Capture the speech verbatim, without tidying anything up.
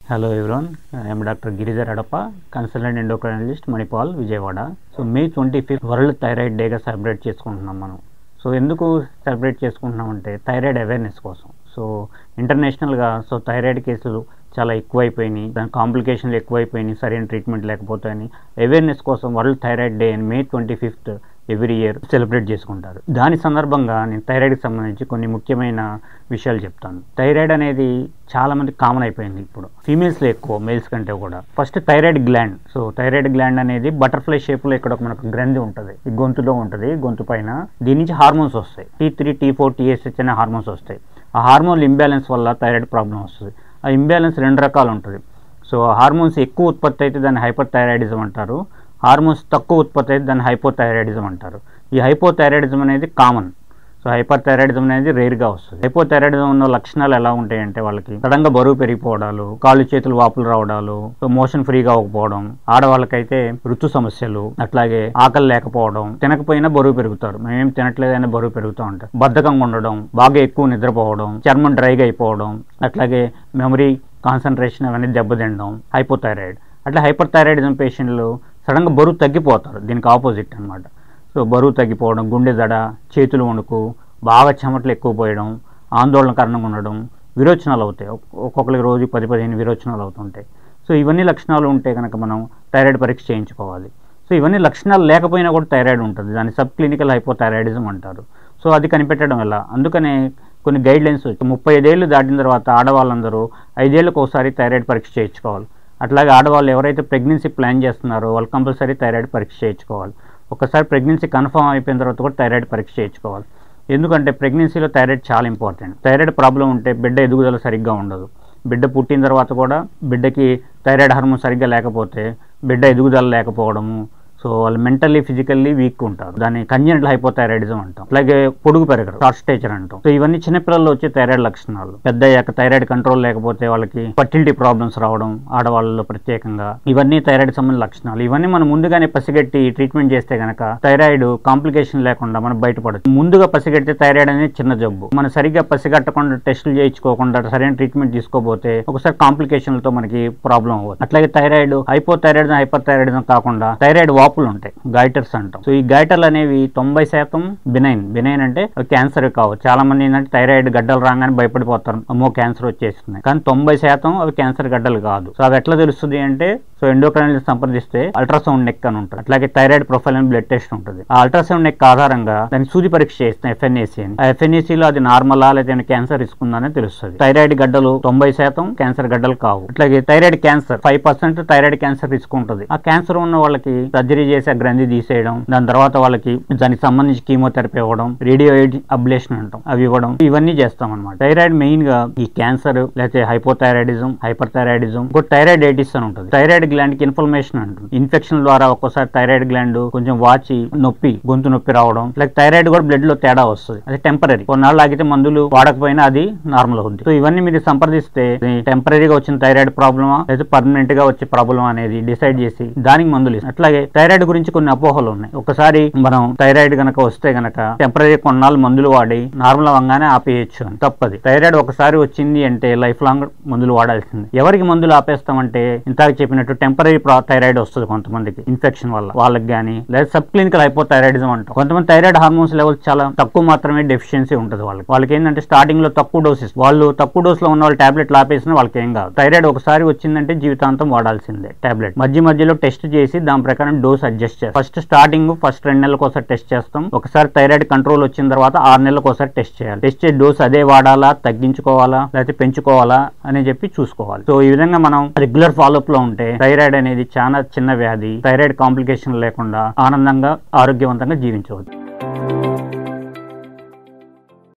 Hello everyone, I am Doctor Giridhar Adappa, Consultant Endocrinologist, Manipal, Vijayawada. So May twenty-fifth World Thyroid Day గా celebrate చేసుకుంటున్నాం మనం. So ఎందుకు celebrate చేసుకుంటున్నాం అంటే thyroid awareness కోసం. So ఇంటర్నేషనల్గా సో థైరాయిడ్ కేసులు చాలా ఎక్కువైపోయినాయి, దాని కాంప్లికేషన్లు ఎక్కువైపోయినాయి, సరైన ట్రీట్మెంట్ లేకపోతాయని అవేర్నెస్ కోసం వరల్డ్ థైరాయిడ్ డే అని May twenty fifth every year celebrate చేసుకుంటారు. దాని సందర్భంగా నేను థైరాయిడ్కి సంబంధించి కొన్ని ముఖ్యమైన విషయాలు చెప్తాను. థైరాయిడ్ అనేది చాలామంది కామన్ అయిపోయింది ఇప్పుడు, ఫీమేల్స్లో ఎక్కువ, మేల్స్ కంటే కూడా. First thyroid gland. So thyroid gland అనేది బటర్ఫ్లై షేప్లో ఇక్కడ ఒక మనకు గ్రంథి ఉంటుంది, ఈ గొంతులో ఉంటుంది, గొంతు పైన. దీని నుంచి హార్మోన్స్ వస్తాయి, T three T four TSH అనే హార్మోన్స్ వస్తాయి. ఆ హార్మోన్ ఇంబ్యాలెన్స్ వల్ల థైరాయిడ్ ప్రాబ్లం వస్తుంది. ఆ ఇంబ్యాలెన్స్ రెండు రకాలు ఉంటుంది. సో హార్మోన్స్ ఎక్కువ ఉత్పత్తి అయితే దాన్ని హైపర్ థైరాయిడిజం అంటారు, హార్మోన్స్ తక్కువ ఉత్పత్తి అయితే దాన్ని హైపోథైరాయిడిజం అంటారు. ఈ హైపోథైరాయిడిజం అనేది కామన్, సో హైపర్ థైరాయిడిజం అనేది రేర్గా వస్తుంది. హైపోథైరాయిడిజం ఉన్న లక్షణాలు ఎలా ఉంటాయంటే, వాళ్ళకి సడన్గా బరువు పెరిగిపోవడాలు, కాళ్ళు చేతులు వాపులు రావడాలు, మోషన్ ఫ్రీగా అవ్వకపోవడం, ఆడవాళ్ళకైతే ఋతు సమస్యలు, అట్లాగే ఆకలి లేకపోవడం, తినకపోయినా బరువు పెరుగుతారు, మేమేం తినట్లేదైనా బరువు పెరుగుతూ ఉంటారు, బద్ధకంగా ఉండడం, బాగా ఎక్కువ నిద్రపోవడం, చర్మం డ్రైగా అయిపోవడం, అట్లాగే మెమరీ, కాన్సన్ట్రేషన్ అవన్నీ దెబ్బతినడం, హైపోథైరాయిడ్. అట్లా హైపర్ థైరాయిడిజం పేషెంట్లు సడన్గా బరువు తగ్గిపోతారు, దీనికి ఆపోజిట్ అనమాట. సో బరువు తగ్గిపోవడం, గుండె దడ, చేతులు వణుకు, బాగా చెమటలు ఎక్కువ పోయడం, ఆందోళన కారణంగా ఉండడం, విరోచనాలు అవుతాయి, ఒక్కొక్కరికి రోజు పది పదిహేను విరోచనాలు అవుతుంటాయి. సో ఇవన్నీ లక్షణాలు ఉంటే కనుక మనం థైరాయిడ్ పరీక్ష చేయించుకోవాలి. సో ఇవన్నీ లక్షణాలు లేకపోయినా కూడా థైరాయిడ్ ఉంటుంది, దాన్ని సబ్ క్లినికల్ హైపోథైరాయిడిజం అంటారు. సో అది కనిపెట్టడం ఎలా, అందుకనే కొన్ని గైడ్ లైన్స్ వచ్చి ముప్పై ఐదేళ్ళు దాటిన తర్వాత ఆడవాళ్ళందరూ ఐదేళ్ళకు ఒకసారి థైరాయిడ్ పరీక్ష చేయించుకోవాలి. అట్లాగే ఆడవాళ్ళు ఎవరైతే ప్రెగ్నెన్సీ ప్లాన్ చేస్తున్నారో వాళ్ళు కంపల్సరీ థైరాయిడ్ పరీక్ష చేయించుకోవాలి. ఒకసారి ప్రెగ్నెన్సీ కన్ఫర్మ్ అయిపోయిన తర్వాత కూడా థైరాయిడ్ పరీక్ష చేయించుకోవాలి. ఎందుకంటే ప్రెగ్నెన్సీలో థైరాయిడ్ చాలా ఇంపార్టెంట్. థైరాయిడ్ ప్రాబ్లం ఉంటే బిడ్డ ఎదుగుదల సరిగ్గా ఉండదు. బిడ్డ పుట్టిన తర్వాత కూడా బిడ్డకి థైరాయిడ్ హార్మోన్ సరిగ్గా లేకపోతే బిడ్డ ఎదుగుదల లేకపోవడము, సో వాళ్ళు మెంటల్లీ ఫిజికల్లీ వీక్ ఉంటారు, దాన్ని కంజెనిటల్ హైపోథైరాయిడిజం అంటాం. అలాగే పొడుగు పెరగరు, షార్ట్ స్టేచర్ అంటాం. సో ఇవన్నీ చిన్నపిల్లల్లో వచ్చే థైరాయిడ్ లక్షణాలు. పెద్ద అయ్యాక థైరాయిడ్ కంట్రోల్ లేకపోతే వాళ్ళకి ఫర్టిలిటీ ప్రాబ్లమ్స్ రావడం, ఆడవాళ్ళలో ప్రత్యేకంగా, ఇవన్నీ థైరాయిడ్ సంబంధించిన లక్షణాలు. ఇవన్నీ మనం ముందుగానే పసిగట్టి ట్రీట్మెంట్ చేస్తే కనుక థైరాయిడ్ కాంప్లికేషన్ లేకుండా మనం బయటపడచ్చు. ముందుగా పసిగడితే థైరాయిడ్ అనేది చిన్న జబ్బు, మనం సరిగ్గా పసిగట్టకుండా టెస్టులు చేయించుకోకుండా సరైన ట్రీట్మెంట్ తీసుకోపోతే ఒకసారి కాంప్లికేషన్లతో మనకి ప్రాబ్లం అవ్వదు. అట్లాగే థైరాయిడ్ హైపోథైరాయిడిజం, హైపర్ థైరాయిడిజం కాకుండా థైరాయిడ్ వాపులు ఉంటాయి, గైటర్స్ అంటాం. సో ఈ గైటర్లు అనేవి తొంభై శాతం బినైన్. బినైన్ అంటే క్యాన్సర్ కావు. చాలా మంది ఏంటంటే థైరాయిడ్ గడ్డలు రాగానే భయపడిపోతారు, అమ్మో క్యాన్సర్ వచ్చేస్తున్నాయి. కానీ తొంభై శాతం అవి క్యాన్సర్ గడ్డలు కాదు. సో అవి ఎట్లా తెలుస్తుంది అంటే, సో ఎండోక్రైనాలజిస్ట్ సంప్రదిస్తే అల్ట్రాసౌండ్ నెక్ అని ఉంటుంది, అట్లాగే థైరాయిడ్ ప్రొఫైల్ అని బ్లడ్ టెస్ట్ ఉంటుంది. ఆ అల్ట్రాసౌండ్ నెక్ ఆధారంగా దాన్ని సూది పరీక్ష చేస్తాం, ఎఫ్ఎన్ఏసి అని. ఆ ఎఫ్ఎన్ఏసీలో అది నార్మలా లేదా క్యాన్సర్ రిస్క్ ఉందని తెలుస్తుంది. థైరాయిడ్ గడ్డలు తొంభై శాతం క్యాన్సర్ గడ్డలు కావు. అట్లాగే thyroid cancer five percent thyroid cancer risk ఉంటుంది. ఆ క్యాన్సర్ ఉన్న వాళ్ళకి సర్జరీ చేసి గ్రంథి తీసేయడం, దాని తర్వాత వాళ్ళకి దానికి సంబంధించి కీమోథెరపీ ఇవ్వడం, రేడియో అబ్లేషన్ అంటాం, అవి ఇవ్వడం, ఇవన్నీ చేస్తాం అనమాట. థైరాయిడ్ మెయిన్ గా ఈ క్యాన్సర్ లేకపోతే హైపోథైరాయిడిజం, హైపర్ థైరాయిడిజం, ఇంకో థైరాయిడైటిస్ అని ఉంటుంది. థైరాయిడ్ గ్లాండ్ కి ఇన్ఫ్లమేషన్ అంటుంది. ఇన్ఫెక్షన్ ద్వారా ఒక్కోసారి థైరాయిడ్ గ్లాండ్ కొంచెం వాచి నొప్పి, గొంతు నొప్పి రావడం, లైక్ థైరాయిడ్ కూడా బ్లడ్ లో తేడా వస్తుంది. అది టెంపరీ, కొన్నాళ్ళు ఆగితే మందులు వాడకపోయినా అది నార్మల్ అవుతుంది. సో ఇవన్నీ మీరు సంప్రదిస్తే టెంపరీగా వచ్చిన థైరాయిడ్ ప్రాబ్లమా లేదా పర్మనెంట్ గా వచ్చే ప్రాబ్లమ్ అనేది డిసైడ్ చేసి దానికి మందులు ఇస్తాం. అట్లాగే థైరాయిడ్ గురించి కొన్ని అపోహలు ఉన్నాయి. ఒకసారి మనం థైరాయిడ్ గనక వస్తే గనక టెంపరీ కొన్నాళ్ళు మందులు వాడి నార్మల్ అవ్వగానే ఆపేయచ్చు అని. తప్పది. థైరాయిడ్ ఒకసారి వచ్చింది అంటే లైఫ్ లాంగ్ మందులు వాడాల్సింది. ఎవరికి మందులు ఆపేస్తామంటే ఇంతకు చెప్పినట్టు టెంపరీ థైరాయిడ్ వస్తుంది కొంతమందికి ఇన్ఫెక్షన్ వల్ల, వాళ్ళకి కానీ, లేదా సబ్ క్లినికల్ హైపోథైరాయిడిజం అంటాం. కొంతమంది థైరాయిడ్ హార్మోన్స్ లెవెల్స్ చాలా తక్కువ మాత్రమే డెఫిషియన్సీ ఉంటుంది వాళ్ళకి. వాళ్ళకి ఏంటంటే స్టార్టింగ్ లో తక్కువ డోసెస్, వాళ్ళు తక్కువ డోస్ లో ఉన్న వాళ్ళు టాబ్లెట్లు ఆపేసినా వాళ్ళకి ఏం కాదు. థైరాయిడ్ ఒకసారి వచ్చిందంటే జీవితాంతం వాడాల్సిందే టాబ్లెట్. మధ్య మధ్యలో టెస్ట్ చేసి దాని ప్రకారం డోస్ అడ్జస్ట్ చేస్తాం. ఫస్ట్ స్టార్టింగ్ ఫస్ట్ రెండు నెలలకు ఒకసారి టెస్ట్ చేస్తాం. ఒకసారి థైరాయిడ్ కంట్రోల్ వచ్చిన తర్వాత ఆరు నెలలకు ఒకసారి టెస్ట్ చేయాలి. టెస్ట్ చేసి డోస్ అదే వాడాలా, తగ్గించుకోవాలా, లేకపోతే పెంచుకోవాలా అని చెప్పి చూసుకోవాలి. సో ఈ విధంగా మనం రెగ్యులర్ ఫాలోఅప్ లో ఉంటే థైరాయిడ్ అనేది చాలా చిన్న వ్యాధి, థైరాయిడ్ కాంప్లికేషన్ లేకుండా ఆనందంగా ఆరోగ్యవంతంగా జీవించవచ్చు.